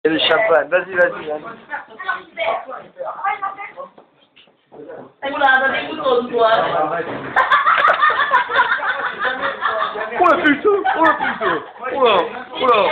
Et le champagne, vas-y, vas-y. Oula, t'as des boutons, toi. Oh la putain, oh la putain, oh là, oh là.